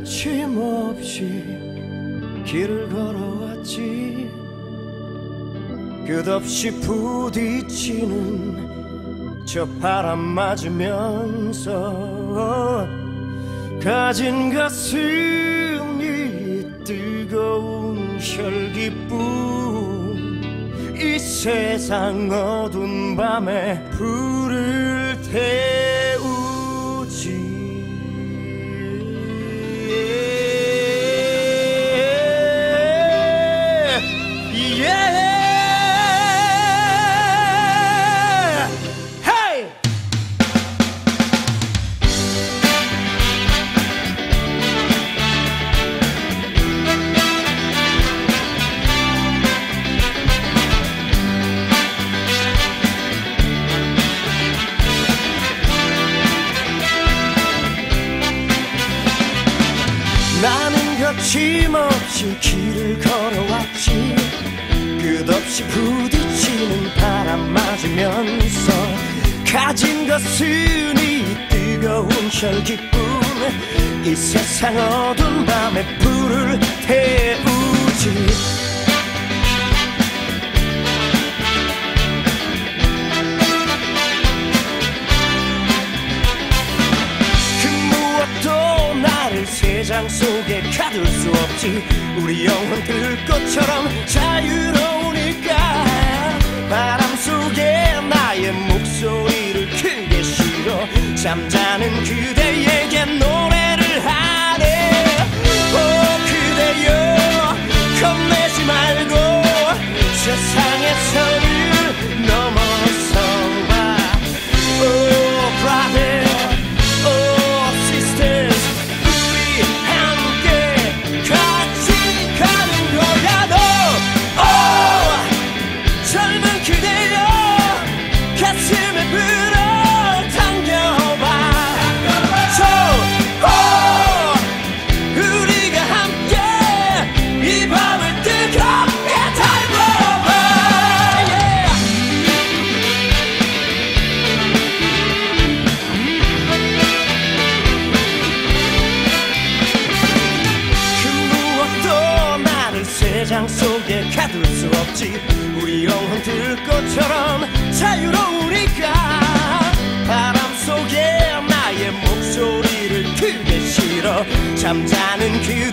거침없이 길을 걸어왔지. 끝없이 부딪히는 저 바람 맞으면서 가진 가슴이 뜨거운 혈기뿐. 이 세상 어두운 밤에 불을 태우지. 나는 거침없이 길을 걸어왔지. 끝없이 부딪히는 바람 맞으면서 가진 것은 이 뜨거운 혈기뿐. 이 세상 어두운 밤에 불을 태우지. 세상 속에 가둘 수 없지. 우리 영혼 들꽃처럼 자유로우니까. 바람 속에 나의 목소리를 크게 실어 잠자는 그대에게 노래를 하네. 오 그대여 겁내지 말고 세상의 선을 넘어서 봐. 오 brother, 오 sisters, 세상 속에 가둘 수 없지. 우리 영혼 들꽃처럼 자유로우니까. 바람 속에 나의 목소리를 크게 실어 잠자는 그